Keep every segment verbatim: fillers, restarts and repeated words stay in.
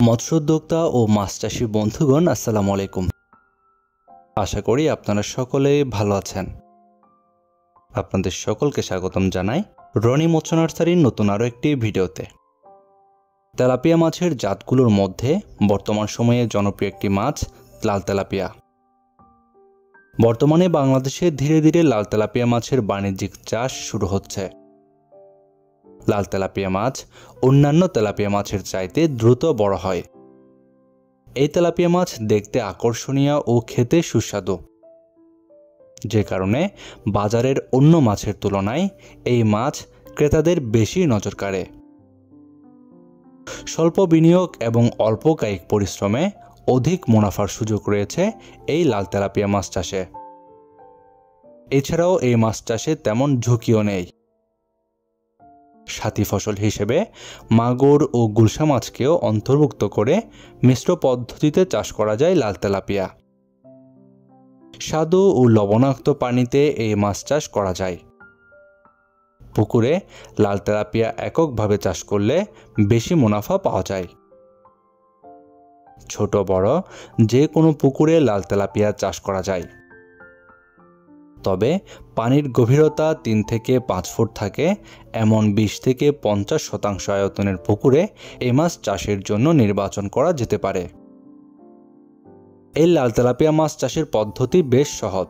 মৎস্য উদ্যোক্তা ও মাছ চাষী বন্ধুগণ আসসালামু আলাইকুম। আশা করি আপনারা সকলেই ভালো আছেন। আপনাদের সকলকে স্বাগতম জানাই রনি মৎস্য নার্সারির নতুন আরও একটি ভিডিওতে। তেলাপিয়া মাছের জাতগুলোর মধ্যে বর্তমান সময়ে জনপ্রিয় একটি মাছ লাল তেলাপিয়া। বর্তমানে বাংলাদেশে ধীরে ধীরে লাল তেলাপিয়া মাছের বাণিজ্যিক চাষ শুরু হচ্ছে। লাল তেলাপিয়া মাছ অন্যান্য তেলাপিয়া মাছের চাইতে দ্রুত বড় হয়। এই তেলাপিয়া মাছ দেখতে আকর্ষণীয় ও খেতে সুস্বাদু, যে কারণে বাজারের অন্য মাছের তুলনায় এই মাছ ক্রেতাদের বেশি নজর কাড়ে। স্বল্প বিনিয়োগ এবং অল্প কায়িক পরিশ্রমে অধিক মুনাফার সুযোগ রয়েছে এই লাল তেলাপিয়া মাছ চাষে। এছাড়াও এই মাছ চাষে তেমন ঝুঁকিও নেই। সাথী ফসল হিসেবে মাগুর ও গুলশা মাছকেও অন্তর্ভুক্ত করে মিশ্র পদ্ধতিতে চাষ করা যায় লাল তেলাপিয়া। স্বাদু ও লবণাক্ত পানিতে এই মাছ চাষ করা যায়। পুকুরে লাল তেলাপিয়া এককভাবে চাষ করলে বেশি মুনাফা পাওয়া যায়। ছোট বড় যে কোনো পুকুরে লাল তেলাপিয়া চাষ করা যায়। তবে পানির গভীরতা তিন থেকে পাঁচ ফুট থাকে এমন বিশ থেকে পঞ্চাশ শতাংশ আয়তনের পুকুরে এই মাছ চাষের জন্য নির্বাচন করা যেতে পারে। এই লাল তেলাপিয়া মাছ চাষের পদ্ধতি বেশ সহজ।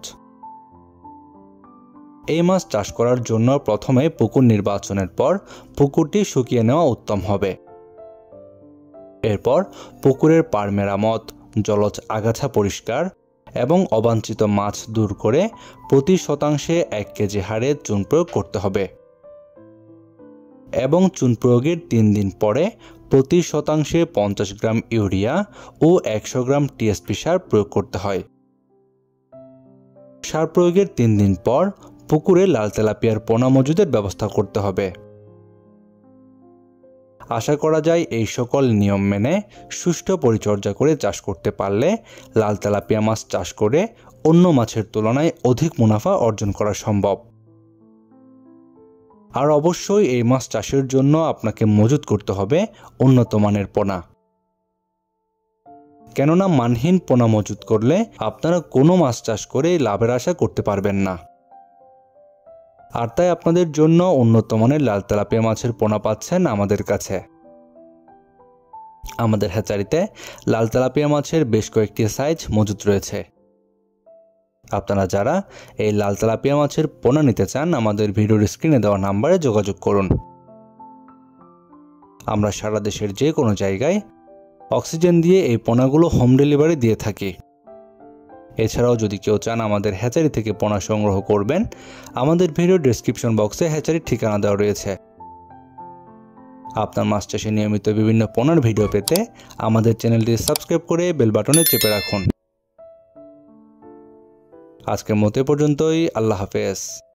এই মাছ চাষ করার জন্য প্রথমে পুকুর নির্বাচনের পর পুকুরটি শুকিয়ে নেওয়া উত্তম হবে। এরপর পুকুরের পাড় মেরামত, জলজ আগাছা পরিষ্কার এবং অবাঞ্ছিত মাছ দূর করে প্রতি শতাংশে এক কেজি হারে চুন প্রয়োগ করতে হবে এবং চুন প্রয়োগের তিন দিন পরে প্রতি শতাংশে পঞ্চাশ গ্রাম ইউরিয়া ও একশো গ্রাম টিএসপি সার প্রয়োগ করতে হয়। সার প্রয়োগের তিন দিন পর পুকুরে লাল তেলাপিয়ার পোনা মজুদের ব্যবস্থা করতে হবে। আশা করা যায় এই সকল নিয়ম মেনে সুষ্ঠু পরিচর্যা করে চাষ করতে পারলে লাল তেলাপিয়া মাছ চাষ করে অন্য মাছের তুলনায় অধিক মুনাফা অর্জন করা সম্ভব। আর অবশ্যই এই মাছ চাষের জন্য আপনাকে মজুত করতে হবে উন্নত মানের পোনা, কেননা মানহীন পোনা মজুত করলে আপনারা কোনো মাছ চাষ করে লাভের আশা করতে পারবেন না। আর তাই আপনাদের জন্য উন্নত মানের লাল তেলাপিয়া মাছের পোনা পাচ্ছেন আমাদের কাছে। আমাদের হ্যাচারিতে লাল তেলাপিয়া মাছের বেশ কয়েকটি সাইজ মজুত রয়েছে। আপনারা যারা এই লাল তেলাপিয়া মাছের পোনা নিতে চান আমাদের ভিডিওর স্ক্রিনে দেওয়া নাম্বারে যোগাযোগ করুন। আমরা সারা দেশের যে কোনো জায়গায় অক্সিজেন দিয়ে এই পোনাগুলো হোম ডেলিভারি দিয়ে থাকি। এছাড়াও যদি কেউ চান আমাদের হ্যাচারি থেকে পোনা সংগ্রহ করবেন, আমাদের ভিডিও ডেসক্রিপশন বক্সে হ্যাচারির ঠিকানা দেওয়া রয়েছে। আপনার মাছ চাষে নিয়মিত বিভিন্ন পোনার ভিডিও পেতে আমাদের চ্যানেলটি সাবস্ক্রাইব করে বেল বাটনে চেপে রাখুন। আজকের মতো পর্যন্তই। আল্লাহ হাফেজ।